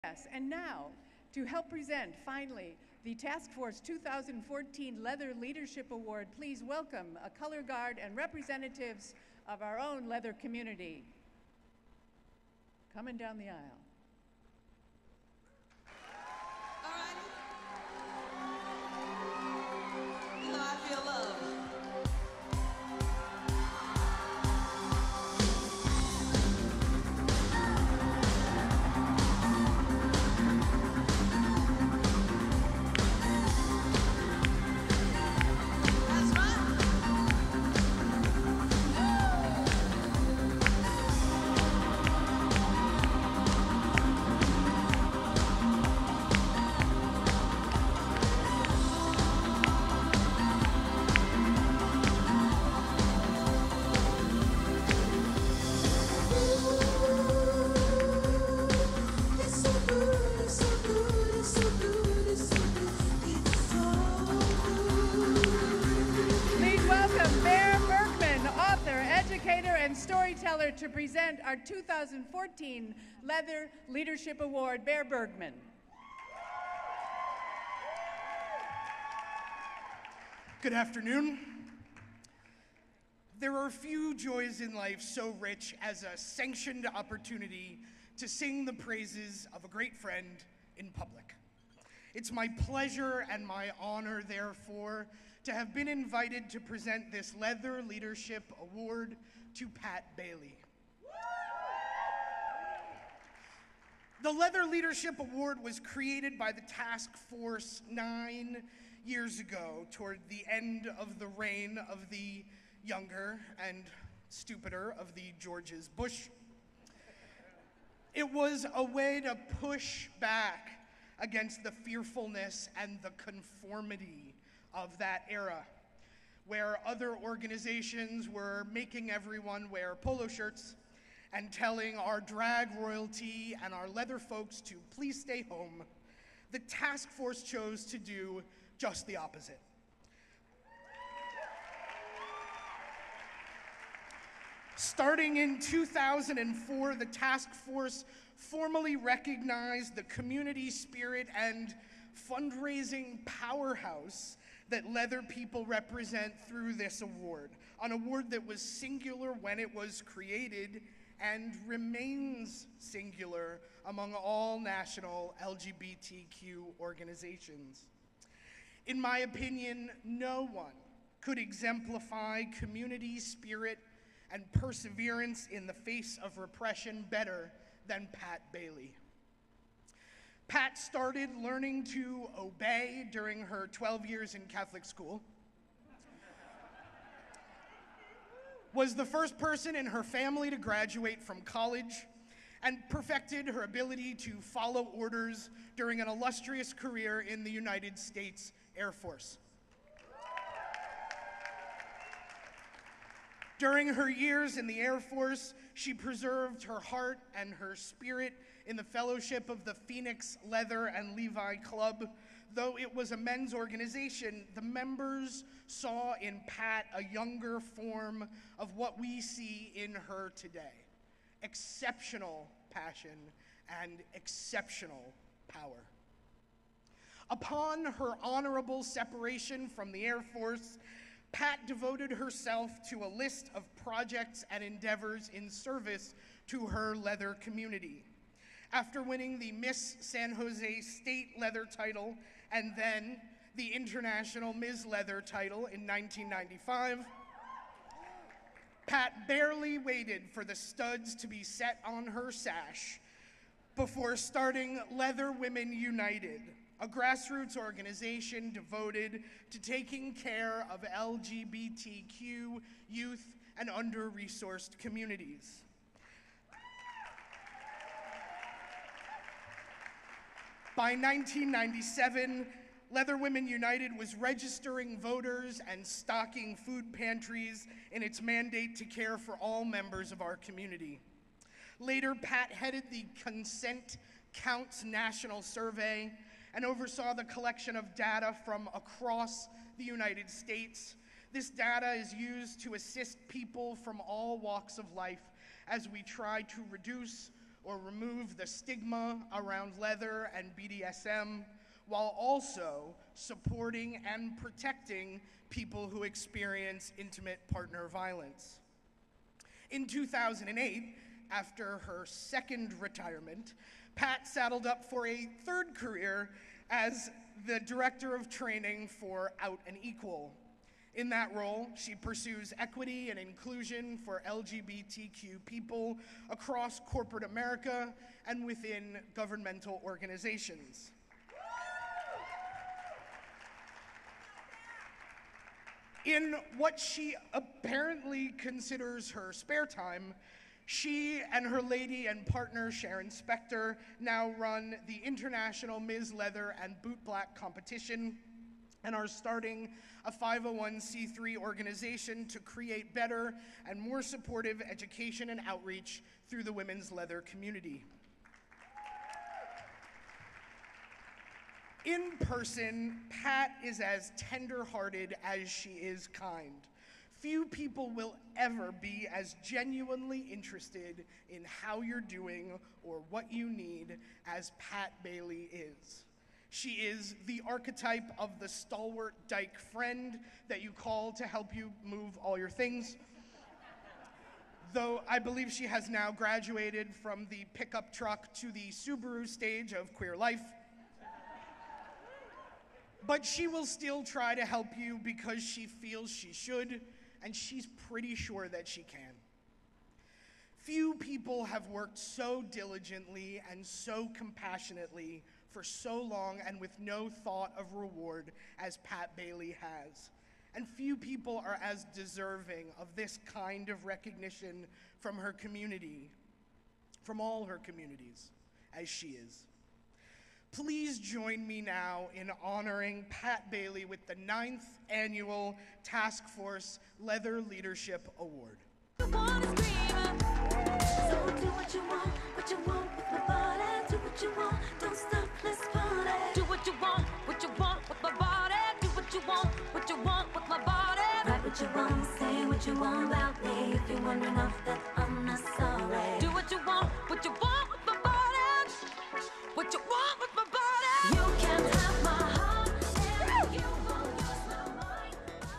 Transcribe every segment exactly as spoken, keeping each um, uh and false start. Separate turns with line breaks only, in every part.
Yes, and now, to help present, finally, the Task Force two thousand fourteen Leather Leadership Award, please welcome a color guard and representatives of our own leather community. Coming down the aisle.
All right. You know, I feel love.
Storyteller to present our two thousand fourteen Leather Leadership Award, Bear Bergman.
Good afternoon. There are few joys in life so rich as a sanctioned opportunity to sing the praises of a great friend in public. It's my pleasure and my honor, therefore, to have been invited to present this Leather Leadership Award to Pat Baillie. The Leather Leadership Award was created by the task force nine years ago, toward the end of the reign of the younger and stupider of the Georges Bush. It was a way to push back against the fearfulness and the conformity of that era, where other organizations were making everyone wear polo shirts and telling our drag royalty and our leather folks to please stay home. The task force chose to do just the opposite. Starting in two thousand four, the task force formally recognized the community spirit and fundraising powerhouse that leather people represent through this award, an award that was singular when it was created and remains singular among all national L G B T Q organizations. In my opinion, no one could exemplify community spirit and perseverance in the face of repression better than Pat Baillie. Pat started learning to obey during her twelve years in Catholic school, was the first person in her family to graduate from college, and perfected her ability to follow orders during an illustrious career in the United States Air Force. During her years in the Air Force, she preserved her heart and her spirit in the fellowship of the Phoenix Leather and Levi Club. Though it was a men's organization, the members saw in Pat a younger form of what we see in her today: exceptional passion and exceptional power. Upon her honorable separation from the Air Force, Pat devoted herself to a list of projects and endeavors in service to her leather community. After winning the Miss San Jose State Leather title and then the International Miz Leather title in nineteen ninety-five, Pat barely waited for the studs to be set on her sash before starting LeatherWomen United, a grassroots organization devoted to taking care of L G B T Q youth and under-resourced communities. By nineteen ninety-seven, LeatherWomen United was registering voters and stocking food pantries in its mandate to care for all members of our community. Later, Pat headed the Consent Counts National Survey and oversaw the collection of data from across the United States. This data is used to assist people from all walks of life as we try to reduce or remove the stigma around leather and B D S M, while also supporting and protecting people who experience intimate partner violence. In two thousand eight, after her second retirement, Pat saddled up for a third career as the Director of Training for Out and Equal. In that role, she pursues equity and inclusion for L G B T Q people across corporate America and within governmental organizations. In what she apparently considers her spare time, she and her lady and partner, Sharrin Spector, now run the International Miz Leather and Boot Black competition and are starting a five oh one c three organization to create better and more supportive education and outreach through the women's leather community. In person, Pat is as tender-hearted as she is kind. Few people will ever be as genuinely interested in how you're doing or what you need as Pat Baillie is. She is the archetype of the stalwart dyke friend that you call to help you move all your things. Though I believe she has now graduated from the pickup truck to the Subaru stage of queer life. But she will still try to help you because she feels she should, and she's pretty sure that she can. Few people have worked so diligently and so compassionately for so long and with no thought of reward as Pat Baillie has. And few people are as deserving of this kind of recognition from her community, from all her communities, as she is. Please join me now in honoring Pat Baillie with the ninth annual Task Force Leather Leadership Award.
You wanna scream, so do what you want, what you want with my body. Do what you want, don't stop, let's party. Do what you want, what you want with my body. Do what you want, what you want with my body. Write what you want, say what you want about me. If you're wondering off that, I'm not sorry. Do what you want, what you want with my body. What you want with my body. You can have my heart, and you won't use my mind.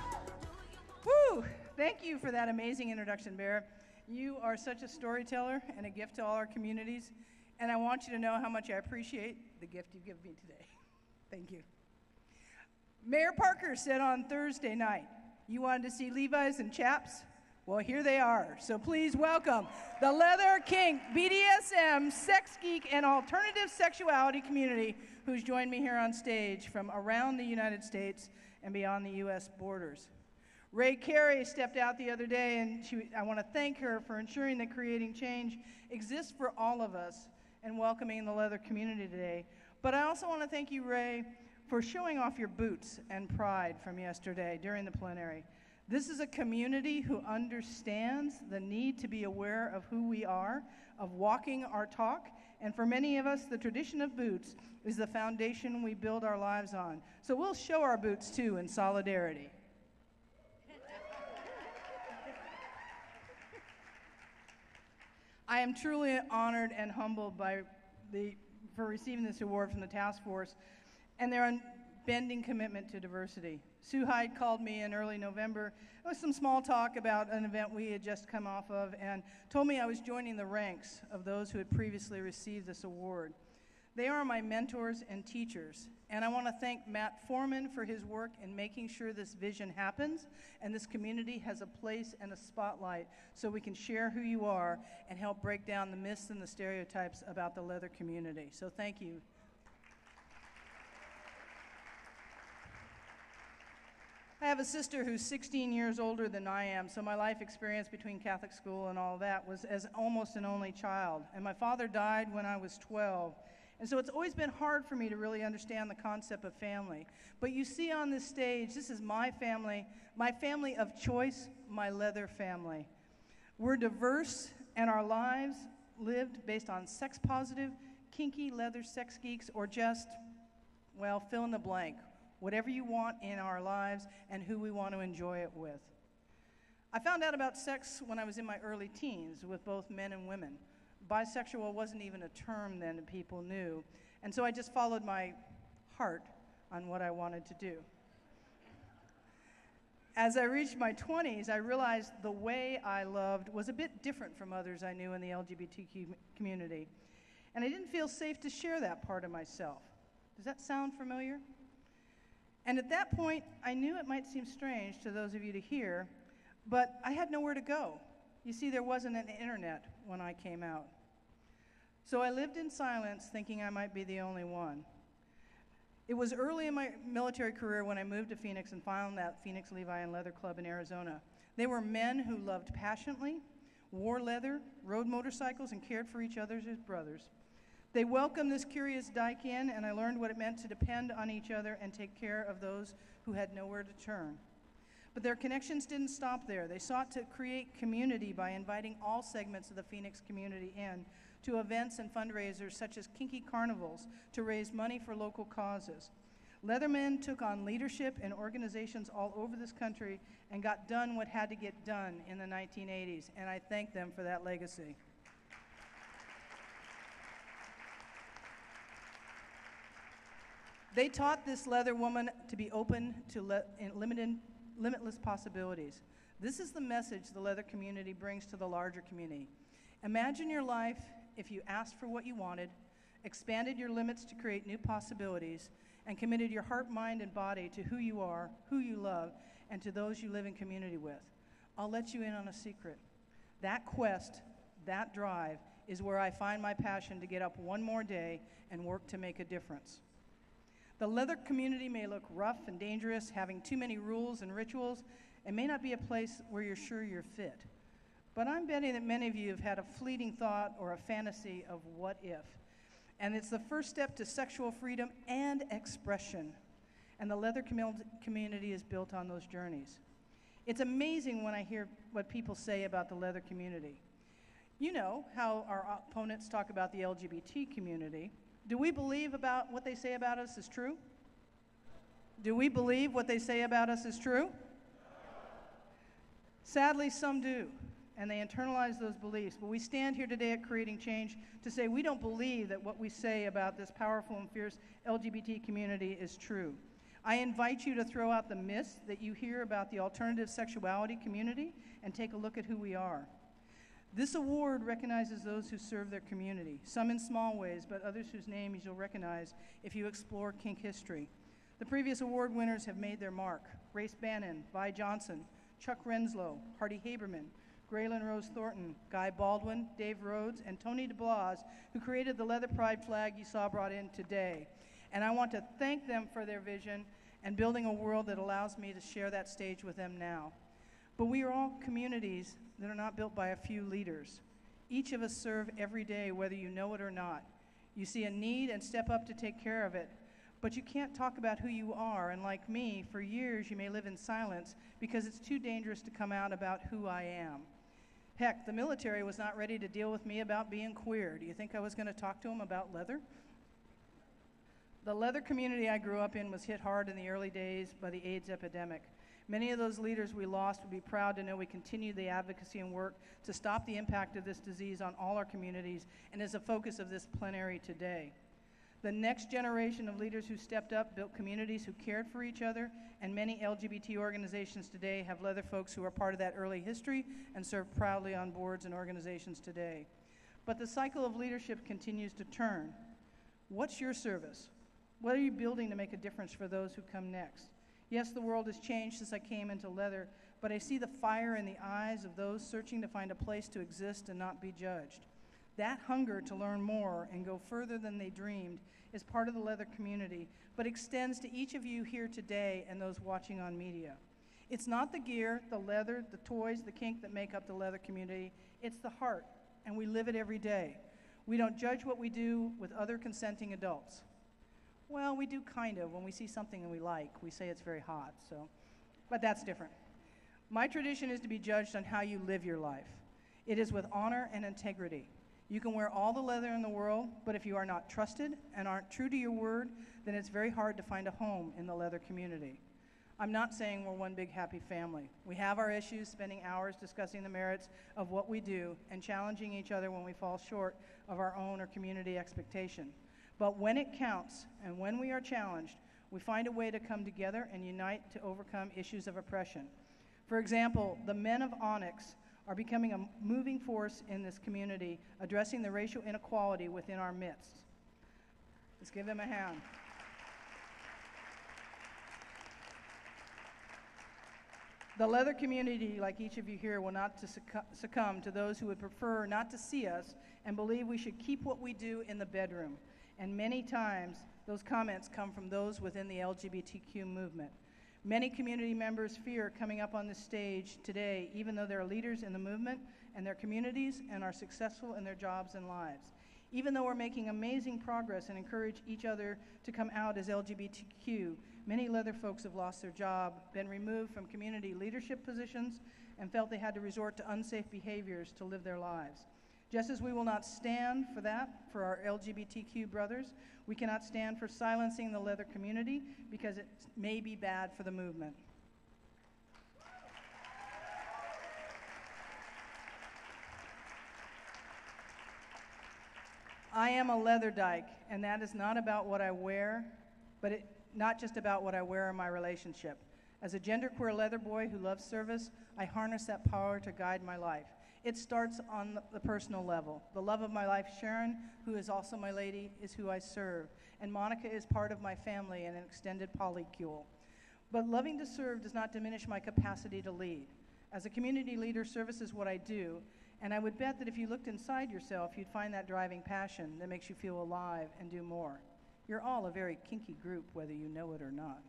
Woo! Thank you for that amazing introduction, Bear. You are such a storyteller and a gift to all our communities, and I want you to know how much I appreciate the gift you've given me today. Thank you. Mayor Parker said on Thursday night, you wanted to see Levi's and chaps? Well, here they are. So please welcome the leather, kink, B D S M, sex geek, and alternative sexuality community who's joined me here on stage from around the United States and beyond the U S borders. Ray Carey stepped out the other day, and she, I want to thank her for ensuring that creating change exists for all of us and welcoming the leather community today. But I also want to thank you, Ray, for showing off your boots and pride from yesterday during the plenary. This is a community who understands the need to be aware of who we are, of walking our talk, and for many of us, the tradition of boots is the foundation we build our lives on. So we'll show our boots, too, in solidarity. I am truly honored and humbled by the, for receiving this award from the task force and their unbending commitment to diversity. Sue Hyde called me in early November. It was some small talk about an event we had just come off of and told me I was joining the ranks of those who had previously received this award. They are my mentors and teachers, and I want to thank Matt Foreman for his work in making sure this vision happens and this community has a place and a spotlight so we can share who you are and help break down the myths and the stereotypes about the leather community. So thank you. I have a sister who's sixteen years older than I am, so my life experience between Catholic school and all that was as almost an only child. And my father died when I was twelve. And so it's always been hard for me to really understand the concept of family. But you see on this stage, this is my family, my family of choice, my leather family. We're diverse, and our lives lived based on sex-positive, kinky leather sex geeks, or just, well, fill in the blank. Whatever you want in our lives and who we want to enjoy it with. I found out about sex when I was in my early teens with both men and women.
Bisexual wasn't even a term then that people knew, and so I just followed my heart on what I wanted to do. As I reached my twenties, I realized the way I loved was a bit different from others I knew in the L G B T Q community, and I didn't feel safe to share that part of myself. Does that sound familiar? And at that point, I knew it might seem strange to those of you to hear, but I had nowhere to go. You see, there wasn't an internet when I came out. So I lived in silence, thinking I might be the only one. It was early in my military career when I moved to Phoenix and found that Phoenix Levi and Leather Club in Arizona. They were men who loved passionately, wore leather, rode motorcycles, and cared for each other as brothers. They welcomed this curious dyke in, and I learned what it meant to depend on each other and take care of those who had nowhere to turn. But their connections didn't stop there. They sought to create community by inviting all segments of the Phoenix community in to events and fundraisers such as kinky carnivals to raise money for local causes. Leathermen took on leadership in organizations all over this country and got done what had to get done in the nineteen eighties, and I thank them for that legacy. They taught this leather woman to be open to le limited, limitless possibilities. This is the message the leather community brings to the larger community. Imagine your life if you asked for what you wanted, expanded your limits to create new possibilities, and committed your heart, mind, and body to who you are, who you love, and to those you live in community with. I'll let you in on a secret. That quest, that drive, is where I find my passion to get up one more day and work to make a difference. The leather community may look rough and dangerous, having too many rules and rituals, and may not be a place where you're sure you're fit. But I'm betting that many of you have had a fleeting thought or a fantasy of what if. And it's the first step to sexual freedom and expression. And the leather commu community is built on those journeys. It's amazing when I hear what people say about the leather community. You know how our opponents talk about the L G B T community. Do we believe about what they say about us is true? Do we believe what they say about us is true? Sadly, some do, and they internalize those beliefs. But we stand here today at Creating Change to say we don't believe that what we say about this powerful and fierce L G B T community is true. I invite you to throw out the myths that you hear about the alternative sexuality community and take a look at who we are. This award recognizes those who serve their community, some in small ways, but others whose names you'll recognize if you explore kink history. The previous award winners have made their mark. Grace Bannon, Vi Johnson, Chuck Renslow, Hardy Haberman, Graylin Rose Thornton, Guy Baldwin, Dave Rhodes, and Tony DeBlas, who created the Leather Pride flag you saw brought in today. And I want to thank them for their vision and building a world that allows me to share that stage with them now. But we are all communities that are not built by a few leaders. Each of us serve every day, whether you know it or not. You see a need and step up to take care of it, but you can't talk about who you are, and like me, for years you may live in silence because it's too dangerous to come out about who I am. Heck, the military was not ready to deal with me about being queer. Do you think I was going to talk to them about leather? The leather community I grew up in was hit hard in the early days by the AIDS epidemic. Many of those leaders we lost would be proud to know we continue the advocacy and work to stop the impact of this disease on all our communities and is a focus of this plenary today. The next generation of leaders who stepped up built communities who cared for each other, and many L G B T organizations today have leather folks who are part of that early history and serve proudly on boards and organizations today. But the cycle of leadership continues to turn. What's your service? What are you building to make a difference for those who come next? Yes, the world has changed since I came into leather, but I see the fire in the eyes of those searching to find a place to exist and not be judged. That hunger to learn more and go further than they dreamed is part of the leather community, but extends to each of you here today and those watching on media. It's not the gear, the leather, the toys, the kink that make up the leather community. It's the heart, and we live it every day. We don't judge what we do with other consenting adults. Well, we do kind of. When we see something that we like, we say it's very hot, so, but that's different. My tradition is to be judged on how you live your life. It is with honor and integrity. You can wear all the leather in the world, but if you are not trusted and aren't true to your word, then it's very hard to find a home in the leather community. I'm not saying we're one big happy family. We have our issues, spending hours discussing the merits of what we do and challenging each other when we fall short of our own or community expectation. But when it counts and when we are challenged, we find a way to come together and unite to overcome issues of oppression. For example, the men of Onyx are becoming a moving force in this community, addressing the racial inequality within our midst. Let's give them a hand. The leather community, like each of you here, will not to succumb to those who would prefer not to see us and believe we should keep what we do in the bedroom. And many times, those comments come from those within the L G B T Q movement. Many community members fear coming up on this stage today, even though they're leaders in the movement and their communities and are successful in their jobs and lives. Even though we're making amazing progress and encourage each other to come out as L G B T Q, many leather folks have lost their job, been removed from community leadership positions, and felt they had to resort to unsafe behaviors to live their lives. Just as we will not stand for that for our L G B T Q brothers, we cannot stand for silencing the leather community because it may be bad for the movement. I am a leather dyke, and that is not about what I wear, but it, not just about what I wear in my relationship. As a genderqueer leather boy who loves service, I harness that power to guide my life. It starts on the personal level. The love of my life, Sharrin, who is also my lady, is who I serve, and Monica is part of my family and an extended polycule. But loving to serve does not diminish my capacity to lead. As a community leader, service is what I do, and I would bet that if you looked inside yourself, you'd find that driving passion that makes you feel alive and do more. You're all a very kinky group, whether you know it or not.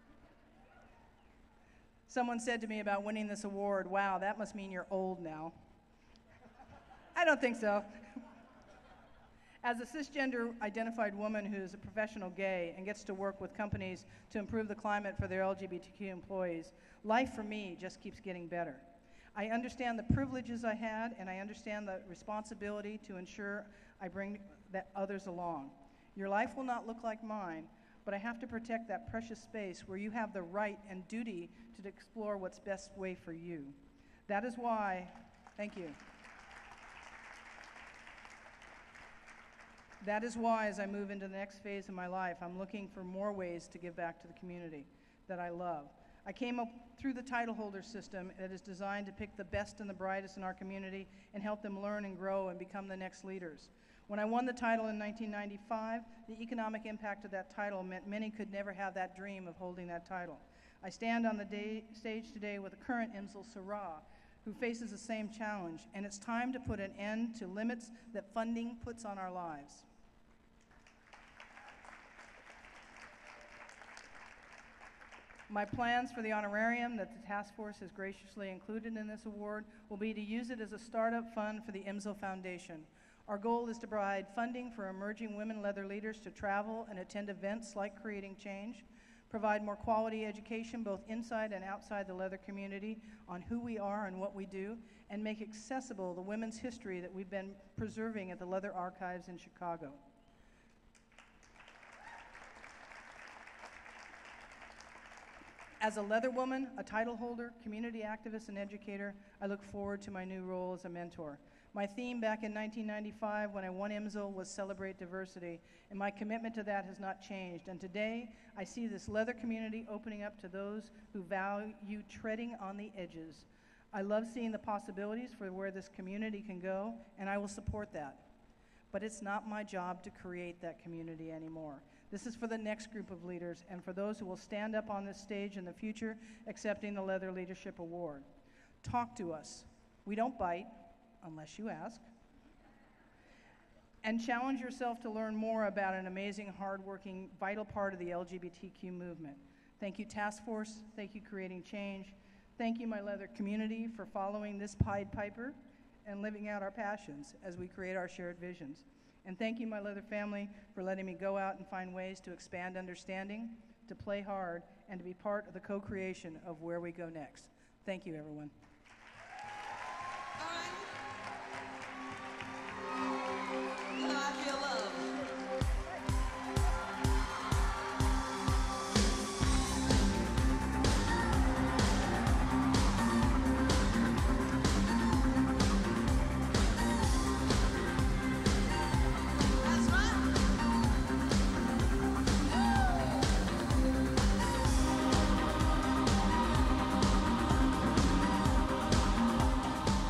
Someone said to me about winning this award, "Wow, that must mean you're old now." I don't think so. As a cisgender identified woman who is a professional gay and gets to work with companies to improve the climate for their L G B T Q employees, life for me just keeps getting better. I understand the privileges I had, and I understand the responsibility to ensure I bring that others along. Your life will not look like mine, but I have to protect that precious space where you have the right and duty to explore what's best way for you. That is why, thank you. That is why, as I move into the next phase of my life, I'm looking for more ways to give back to the community that I love. I came up through the title holder system that is designed to pick the best and the brightest in our community and help them learn and grow and become the next leaders. When I won the title in nineteen ninety-five, the economic impact of that title meant many could never have that dream of holding that title. I stand on the day, stage today with the current IMsL Sarah, who faces the same challenge, and it's time to put an end to limits that funding puts on our lives. My plans for the honorarium that the task force has graciously included in this award will be to use it as a startup fund for the IMsL Foundation. Our goal is to provide funding for emerging women leather leaders to travel and attend events like Creating Change, provide more quality education both inside and outside the leather community on who we are and what we do, and make accessible the women's history that we've been preserving at the Leather Archives in Chicago. As a leather woman, a title holder, community activist, and educator, I look forward to my new role as a mentor. My theme back in nineteen ninety-five when I won IMsL was Celebrate Diversity, and my commitment to that has not changed. And today, I see this leather community opening up to those who value treading on the edges. I love seeing the possibilities for where this community can go, and I will support that. But it's not my job to create that community anymore. This is for the next group of leaders and for those who will stand up on this stage in the future accepting the Leather Leadership Award. Talk to us. We don't bite, unless you ask. And challenge yourself to learn more about an amazing, hardworking, vital part of the L G B T Q movement. Thank you, Task Force. Thank you, Creating Change. Thank you, my leather community, for following this Pied Piper and living out our passions as we create our shared visions. And thank you, my leather family, for letting me go out and find ways to expand understanding, to play hard, and to be part of the co-creation of where we go next. Thank you, everyone.